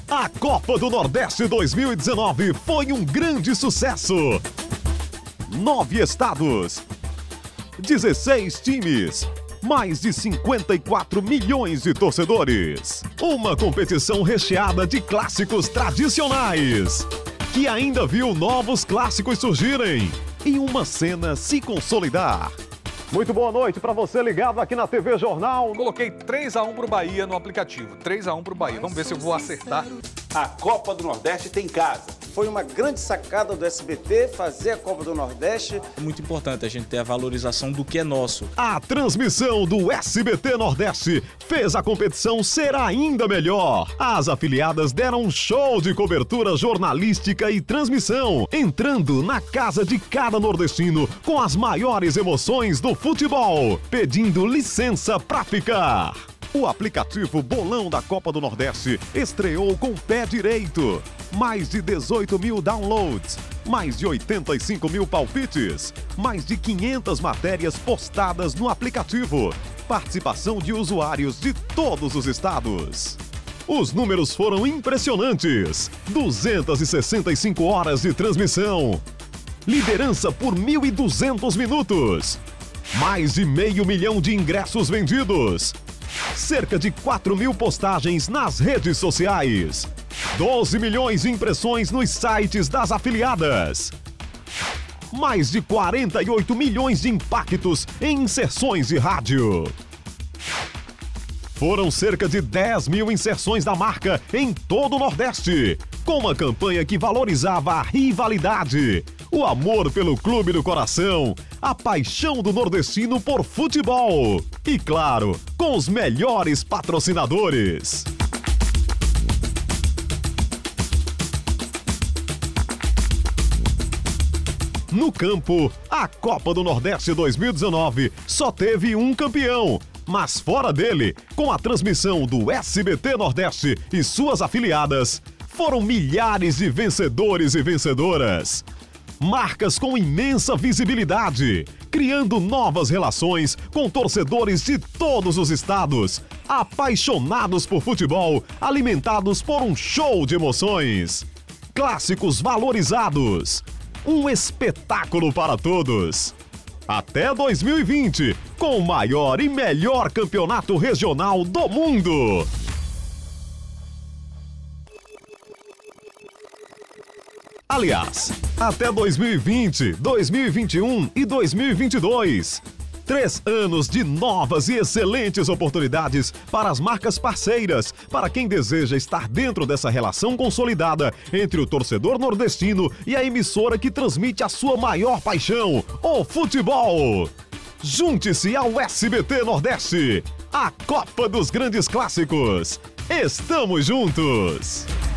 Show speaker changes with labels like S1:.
S1: A Copa do Nordeste 2019 foi um grande sucesso. 9 estados, 16 times, mais de 54 milhões de torcedores. Uma competição recheada de clássicos tradicionais, que ainda viu novos clássicos surgirem e uma cena se consolidar. Muito boa noite para você ligado aqui na TV Jornal.
S2: Coloquei 3-1 pro Bahia no aplicativo. 3-1 pro Bahia. Vamos ver se eu vou acertar.
S3: A Copa do Nordeste tem casa.
S4: Foi uma grande sacada do SBT fazer a Copa do Nordeste.
S5: É muito importante a gente ter a valorização do que é nosso.
S1: A transmissão do SBT Nordeste fez a competição ser ainda melhor. As afiliadas deram um show de cobertura jornalística e transmissão, entrando na casa de cada nordestino com as maiores emoções do futebol, pedindo licença pra ficar. O aplicativo Bolão da Copa do Nordeste estreou com o pé direito. Mais de 18 mil downloads, mais de 85 mil palpites, mais de 500 matérias postadas no aplicativo. Participação de usuários de todos os estados. Os números foram impressionantes. 265 horas de transmissão. Liderança por 1.200 minutos. Mais de 500 mil de ingressos vendidos. Cerca de 4 mil postagens nas redes sociais. 12 milhões de impressões nos sites das afiliadas. Mais de 48 milhões de impactos em inserções de rádio. Foram cerca de 10 mil inserções da marca em todo o Nordeste, com uma campanha que valorizava a rivalidade, o amor pelo clube do coração, a paixão do nordestino por futebol e, claro, com os melhores patrocinadores. No campo, a Copa do Nordeste 2019 só teve um campeão. Mas fora dele, com a transmissão do SBT Nordeste e suas afiliadas, foram milhares de vencedores e vencedoras. Marcas com imensa visibilidade, criando novas relações com torcedores de todos os estados, apaixonados por futebol, alimentados por um show de emoções. Clássicos valorizados. Um espetáculo para todos. Até 2020, com o maior e melhor campeonato regional do mundo. Aliás, até 2020, 2021 e 2022. 3 anos de novas e excelentes oportunidades para as marcas parceiras, para quem deseja estar dentro dessa relação consolidada entre o torcedor nordestino e a emissora que transmite a sua maior paixão, o futebol. Junte-se ao SBT Nordeste, a Copa dos Grandes Clássicos. Estamos juntos!